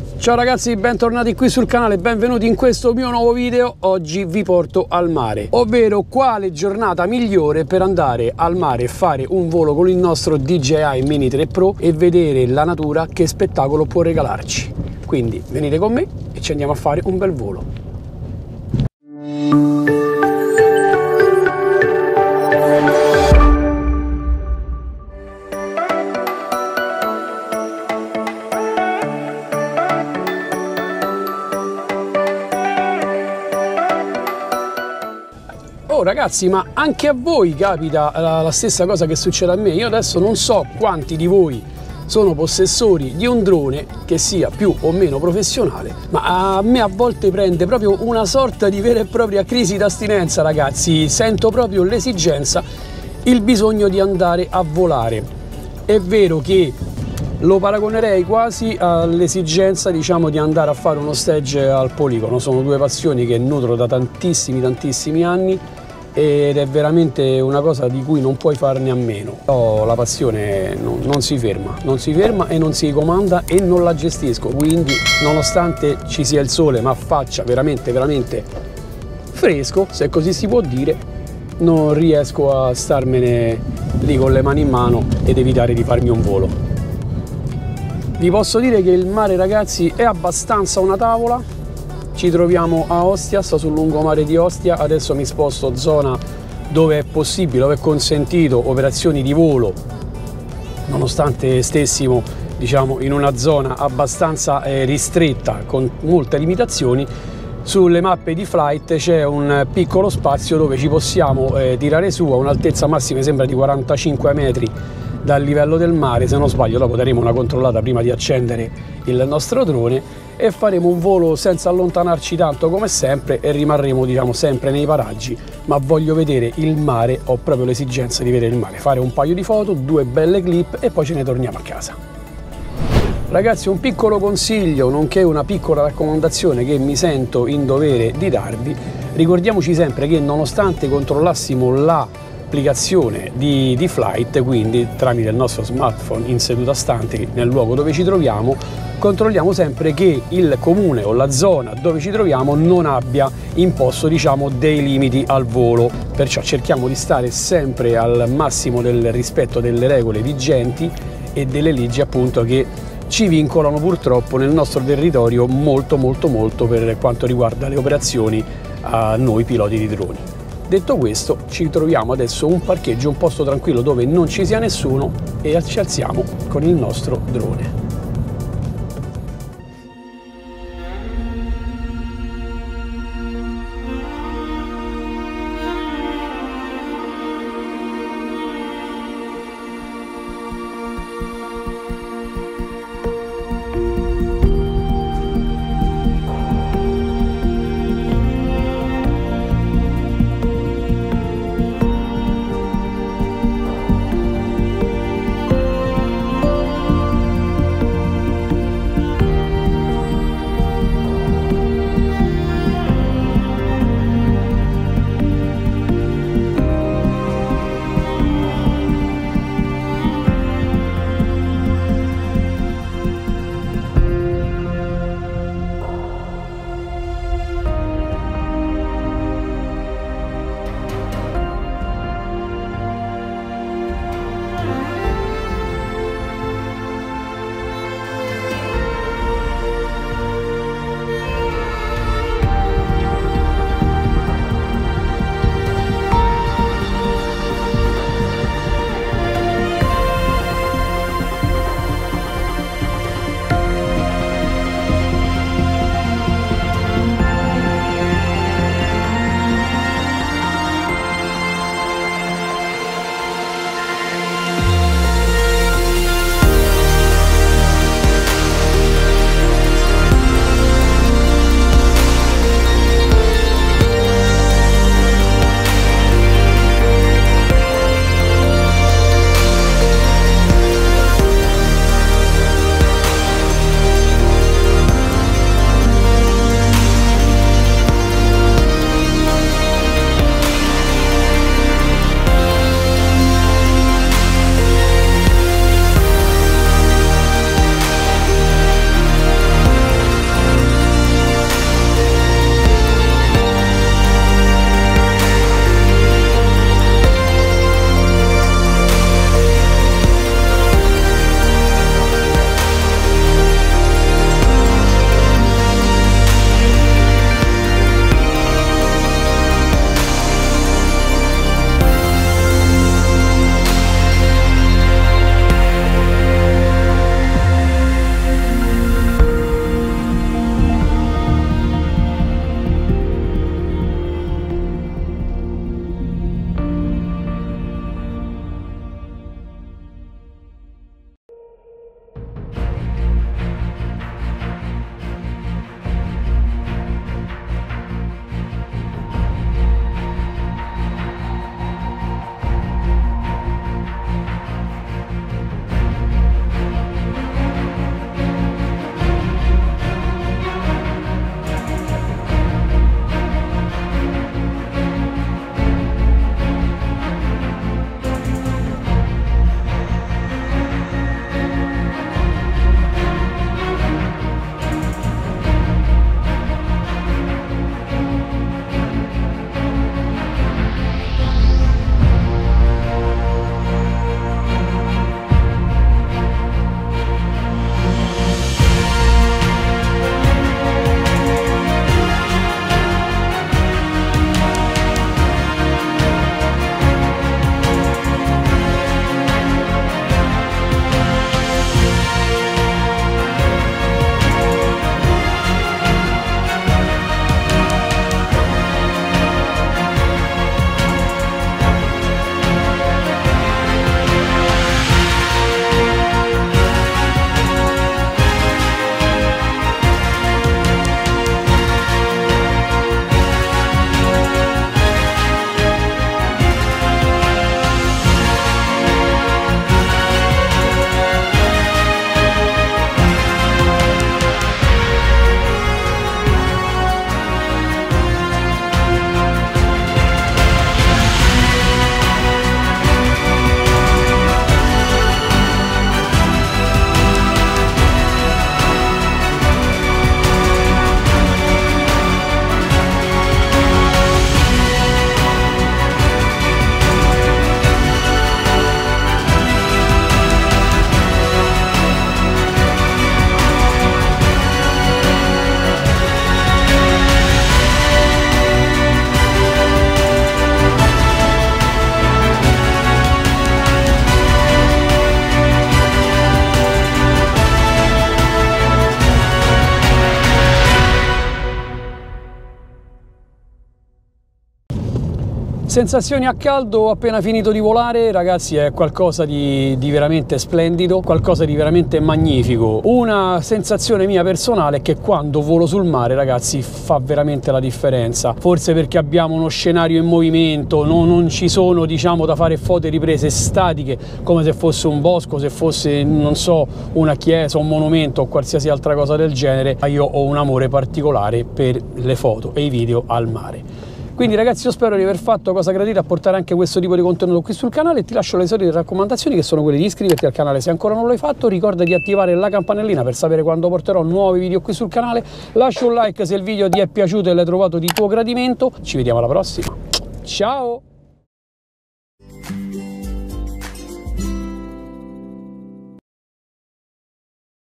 Ciao ragazzi, bentornati qui sul canale, benvenuti in questo mio nuovo video. Oggi vi porto al mare, ovvero quale giornata migliore per andare al mare e fare un volo con il nostro DJI Mini 3 Pro e vedere la natura che spettacolo può regalarci. Quindi venite con me e ci andiamo a fare un bel volo. Oh ragazzi, ma anche a voi capita la stessa cosa che succede a me? Io adesso non so quanti di voi sono possessori di un drone che sia più o meno professionale, ma a me a volte prende proprio una sorta di vera e propria crisi d'astinenza, ragazzi. Sento proprio l'esigenza, il bisogno di andare a volare. È vero che lo paragonerei quasi all'esigenza, diciamo, di andare a fare uno stage al poligono. Sono due passioni che nutro da tantissimi anni ed è veramente una cosa di cui non puoi farne a meno. Però la passione non si ferma e non si comanda e non la gestisco, quindi nonostante ci sia il sole ma faccia veramente fresco, se così si può dire, non riesco a starmene lì con le mani in mano ed evitare di farmi un volo. Vi posso dire che il mare, ragazzi, è abbastanza una tavola. Ci troviamo a Ostia, sto sul lungomare di Ostia, adesso mi sposto zona dove è possibile, dove è consentito operazioni di volo, nonostante stessimo, diciamo, in una zona abbastanza ristretta con molte limitazioni. Sulle mappe di Flight c'è un piccolo spazio dove ci possiamo tirare su a un'altezza massima, sembra di 45 metri dal livello del mare, se non sbaglio. Dopo daremo una controllata prima di accendere il nostro drone e faremo un volo senza allontanarci tanto come sempre e rimarremo, diciamo, sempre nei paraggi, ma voglio vedere il mare, ho proprio l'esigenza di vedere il mare, fare un paio di foto, due belle clip e poi ce ne torniamo a casa. Ragazzi, un piccolo consiglio, nonché una piccola raccomandazione che mi sento in dovere di darvi: ricordiamoci sempre che nonostante controllassimo l'applicazione di Flight, quindi tramite il nostro smartphone in seduta stante nel luogo dove ci troviamo, controlliamo sempre che il comune o la zona dove ci troviamo non abbia imposto, diciamo, dei limiti al volo, perciò cerchiamo di stare sempre al massimo del rispetto delle regole vigenti e delle leggi, appunto, che ci vincolano purtroppo nel nostro territorio molto per quanto riguarda le operazioni a noi piloti di droni. Detto questo, ci troviamo adesso un parcheggio, un posto tranquillo dove non ci sia nessuno e ci alziamo con il nostro drone. Sensazioni a caldo appena finito di volare, ragazzi, è qualcosa di veramente splendido, qualcosa di veramente magnifico. Una sensazione mia personale è che quando volo sul mare, ragazzi, fa veramente la differenza. Forse perché abbiamo uno scenario in movimento, non ci sono, diciamo, da fare foto e riprese statiche come se fosse un bosco, se fosse, non so, una chiesa, un monumento o qualsiasi altra cosa del genere. Ma io ho un amore particolare per le foto e i video al mare. Quindi ragazzi, io spero di aver fatto cosa gradita a portare anche questo tipo di contenuto qui sul canale. Ti lascio le solite raccomandazioni, che sono quelle di iscriverti al canale se ancora non l'hai fatto, ricorda di attivare la campanellina per sapere quando porterò nuovi video qui sul canale, lascia un like se il video ti è piaciuto e l'hai trovato di tuo gradimento. Ci vediamo alla prossima, ciao!